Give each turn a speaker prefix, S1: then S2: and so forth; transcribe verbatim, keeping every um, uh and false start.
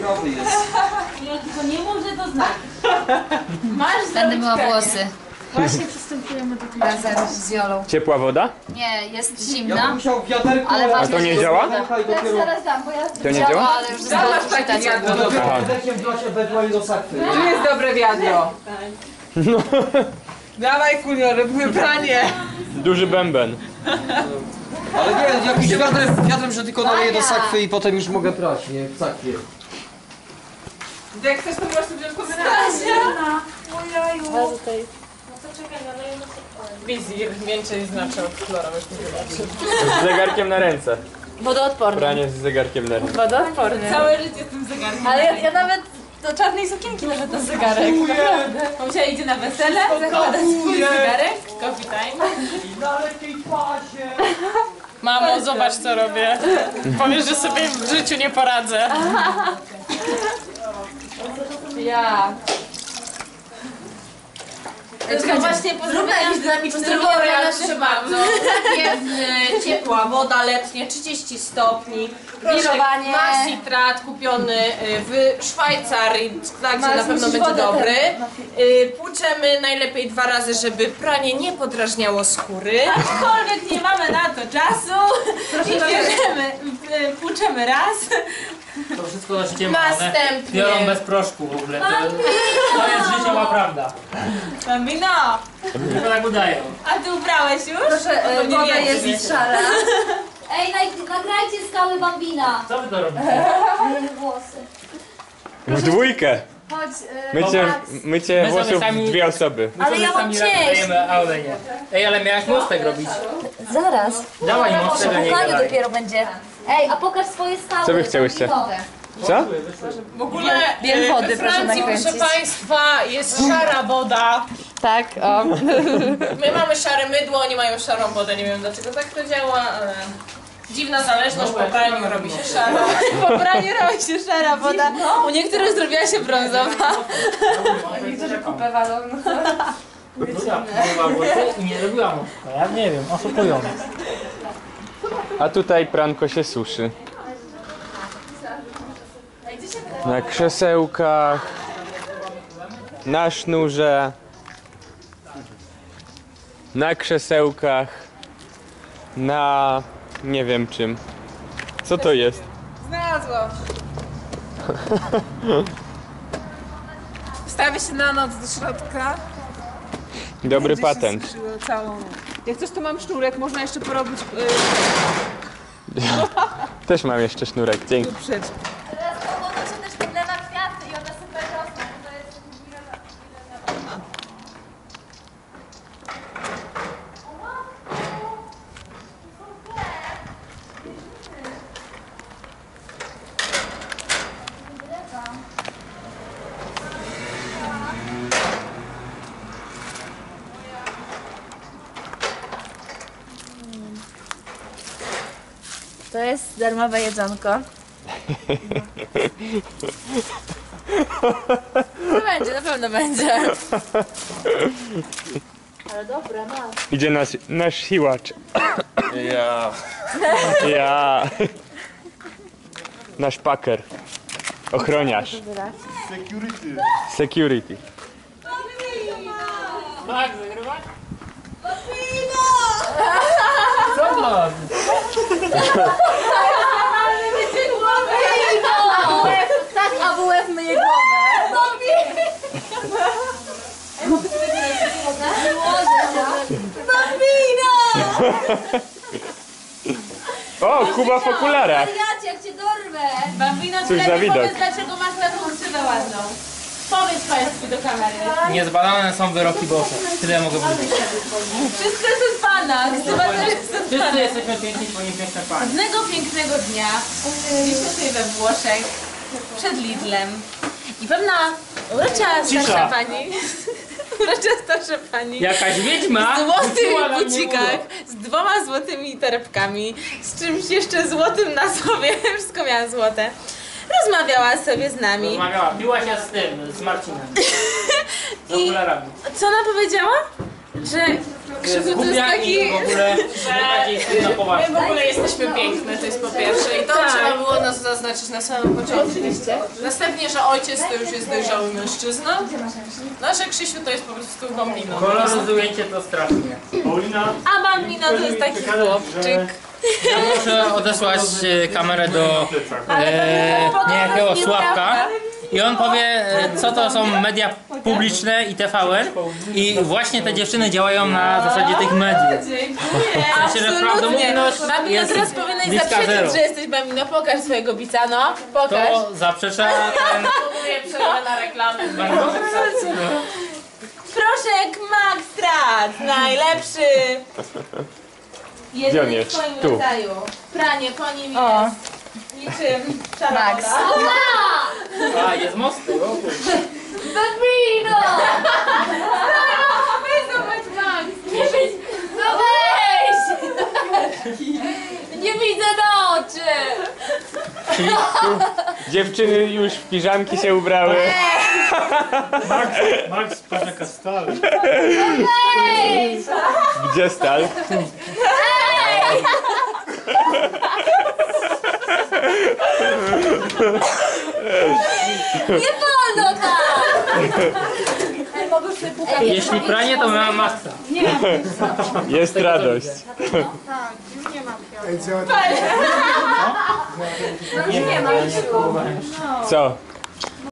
S1: zdrowy jest.
S2: Ja tylko nie mów, że to znak. Masz
S3: Będę myła włosy.
S2: Właśnie przystępujemy do tego.
S3: Razem z Jolą.
S4: Ciepła woda?
S3: Nie, jest
S1: Ja
S3: zimna.
S1: bym musiał wiaderko...
S3: Ale
S4: A
S3: ważne,
S4: to
S3: że
S4: nie
S3: jest
S4: działa?
S3: woda.
S2: Zaraz dam, bo ja...
S4: To nie
S3: Działa,
S4: działa?
S3: ale już zostało przeczytać.
S1: To dopiero wiaderkiem wziąć ewentualnie do sakwy.
S5: Tu jest dobre wiadro.
S4: No.
S5: Dawaj Kulio, robimy pranie.
S4: Duży bęben.
S1: Ale nie, jakimś wiadrem, wiadrem, że tylko naleję do sakwy i potem już mogę prać, nie? W sakwie.
S5: Jak chcesz, to możesz tu wziąć kombinację.
S2: Ojeju.
S5: Wizir więcej znaczy od kolorowych.
S4: Z zegarkiem na ręce.
S3: Wodoodporny.
S4: Pranie z zegarkiem na ręce.
S3: Wodoodporny.
S5: Całe życie z tym zegarkiem.
S3: Ale ja, ja nawet do czarnej sukienki nawet do zegarek.
S2: Mamusia idzie na wesele, zakłada swój zegarek.
S5: Coffee time.
S1: Na lepiej pasie!
S5: Mamo, zobacz co robię. Powiesz, że sobie w życiu nie poradzę.
S2: Ja.
S3: Czekajcie,
S2: Właśnie pozdrawiam dynamiczny
S3: tutorial,
S2: proszę bardzo. Jest e, ciepła woda letnia, trzydzieści stopni.
S3: Grillowanie.
S2: Max Citrat kupiony e, w Szwajcarii, także
S3: Max,
S2: na pewno
S3: musisz
S2: będzie
S3: wodę
S2: dobry.
S3: ten-
S2: E, Płuczemy najlepiej dwa razy, żeby pranie nie podrażniało skóry. Aczkolwiek nie mamy na to czasu i bierzemy, e, płuczemy raz.
S6: To wszystko na ściemane.
S2: Następnie.
S6: Biorą bez proszku w ogóle. To, to jest życiowa prawda.
S2: Bambino,
S6: Tylko tak udają.
S2: a ty ubrałeś już?
S3: Proszę,
S2: No to
S3: e,
S2: nie
S3: woda
S2: wiecie, nie?
S3: jest szara.
S7: Ej, naj- nagrajcie skały Bambina.
S6: Co wy to robicie?
S7: Włosy.
S4: W dwójkę.
S3: Chodź, e,
S4: Mycie,
S3: Max.
S4: mycie
S6: My sobie
S4: włosów
S6: sami-
S4: dwie osoby.
S6: My
S3: Ale
S6: sobie
S3: ja mam
S6: sami
S3: cięść.
S6: dajemy, ale nie. Ej, ale miałaś mostek robić.
S3: Zaraz.
S6: Dawaj
S3: Po
S6: mostek, a nie
S3: szukaniu
S6: gadaj.
S3: dopiero będzie.
S7: Ej, a pokaż swoje skały.
S4: Co wy chciałyście?
S7: Bambino.
S4: Co?
S5: W ogóle
S3: Biel
S5: e,
S3: wody,
S5: we
S3: proszę
S5: Francji,
S3: nakręcić.
S5: proszę Państwa, jest szara woda.
S3: Tak, o.
S2: My mamy szare mydło, oni mają szarą wodę. Nie wiem dlaczego tak to działa, ale dziwna zależność, po praniu robi się szara. Po praniu robi się szara woda. U niektórych zrobiła się brązowa.
S3: Niektórzy kupę walą.
S6: Druga próbowała włosy i nie robiła mostka. Ja nie wiem, oszukują.
S4: A tutaj pranko się suszy. Na krzesełkach. Na sznurze. Na krzesełkach. Na... nie wiem czym. Co to jest?
S5: Znalazłam. Wstawię się na noc do środka.
S4: Dobry
S5: Będzie się
S4: patent.
S5: suszyło całą. Jak coś to mam sznurek, można jeszcze porobić yy,
S4: Też mam jeszcze sznurek, dzięki.
S5: przed.
S7: Teraz woda się też podlewa kwiaty i one super rosną. To jest...
S3: To jest darmowe jedzonko. No będzie, na pewno będzie. Ale dobra, masz.
S4: Idzie nasz, nasz siłacz.
S1: Ja.
S4: Ja. Nasz paker. Ochroniarz.
S1: Security.
S4: Security.
S6: Tak, wygrywać? Co ma?
S3: Tak, A W F myje głowę.
S4: O, Kuba w okularach.
S7: Wariacie, jak cię dorwę.
S2: Bambino,
S4: Cóż
S2: ty
S4: za
S2: lepiej
S4: widok.
S2: powiedz, dlaczego masz taką krzywę ładną. Powiedz Państwu do kamery.
S6: Niezbadane są wyroki Boże. Tyle mogę powiedzieć.
S2: Wszystko jest od Pana. Chyba też jest od Pana.
S6: Wszyscy jesteśmy piękni, bo nie piękne panie.
S2: Pewnego pięknego dnia byliśmy sobie we Włoszech przed Lidlem i pewna urocza starsza pani, urocza starsza pani
S6: Jakaś wiedźma
S2: w
S6: wyczuła
S2: złotych
S6: na mnie
S2: bucikach
S6: urok.
S2: z dwoma złotymi torebkami, z czymś jeszcze złotym na sobie, wszystko miała złote. Rozmawiała sobie z nami.
S6: Rozmawiała, biła się z tym, z Marcinem. Z
S2: I
S6: okularami.
S2: co ona powiedziała? że Krzysiu to jest
S6: Głupia
S2: taki...
S6: i w ogóle bardziej jest na
S2: My
S6: poważnie.
S2: w ogóle jesteśmy piękne, to jest po pierwsze. I to trzeba było nas zaznaczyć na samym początku. Oczywiście. Następnie, że ojciec to już jest dojrzały mężczyzna. No, że Krzysiu to jest po prostu bambiną.
S6: Koloryzujecie to strasznie.
S2: A bambina to jest taki chłopczyk.
S6: Ja muszę odesłać e, kamerę do e, niejakiego Sławka i on powie, e, co to są media publiczne i T V N i właśnie te dziewczyny działają na zasadzie tych mediów. Myślę, że prawdomówność
S2: Bambino,
S6: jest
S2: teraz powinnaś
S6: bliska zero.
S2: zaprzeczyć, że jesteś Bambino. Pokaż swojego bica, no. Pokaż.
S6: To zaprzecza ten...
S2: Próbuję przerwę na reklamę. Proszek Maxtrat, najlepszy.
S4: Gdzie on
S2: Jedyny w
S4: jest?
S2: swoim
S4: Tu.
S2: rodzaju. Pranie po nim jest niczym Max.
S6: A, jest mosty. O, kurde.
S3: Bambino!
S2: Zobacz Max.
S3: Nie widz... No weź! Nie widzę na oczy!
S4: Czyli dziewczyny już w piżamki się ubrały.
S6: Max, patrz jaka stała.
S3: Weź!
S4: Gdzie stal?
S3: Nie wolno tak!
S6: Jeśli pranie, to miała Maxa.
S4: Jest radość.
S6: Nie ma.
S4: Co?